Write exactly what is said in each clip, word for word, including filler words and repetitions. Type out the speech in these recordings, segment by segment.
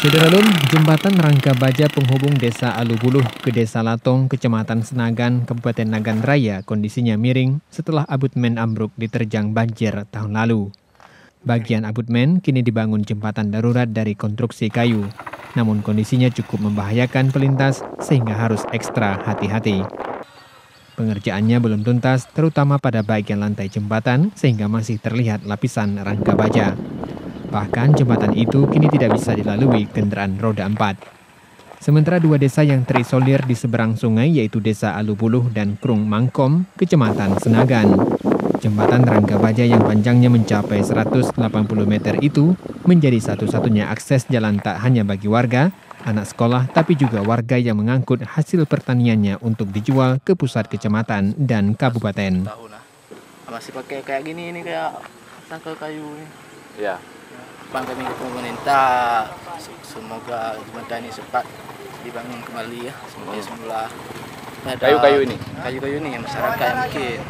Saudara, jembatan rangka baja penghubung desa Alubuluh ke desa Latong, kecamatan Senagan, Kabupaten Nagan Raya, kondisinya miring setelah abutmen ambruk diterjang banjir tahun lalu. Bagian abutmen kini dibangun jembatan darurat dari konstruksi kayu, namun kondisinya cukup membahayakan pelintas sehingga harus ekstra hati-hati. Pengerjaannya belum tuntas, terutama pada bagian lantai jembatan, sehingga masih terlihat lapisan rangka baja. Bahkan jembatan itu kini tidak bisa dilalui kendaraan roda empat. Sementara dua desa yang terisolir di seberang sungai yaitu Desa Alubuluh dan Krung Mangkom, Kecamatan Senagan. Jembatan rangka baja yang panjangnya mencapai seratus delapan puluh meter itu menjadi satu-satunya akses jalan tak hanya bagi warga, anak sekolah, tapi juga warga yang mengangkut hasil pertaniannya untuk dijual ke pusat kecamatan dan kabupaten. Masih pakai kayak gini ini kayak tangkal kayu ini. Ya. Kami pemerintah semoga jembatan ini cepat dibangun kembali ya, semoga semula. Kayu-kayu ini? Kayu-kayu ini yang masyarakat yang mungkin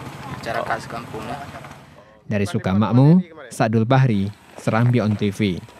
masyarakat sekampung ya. Dari Sukamakmur, Sadul Bahri, Serambi On T V.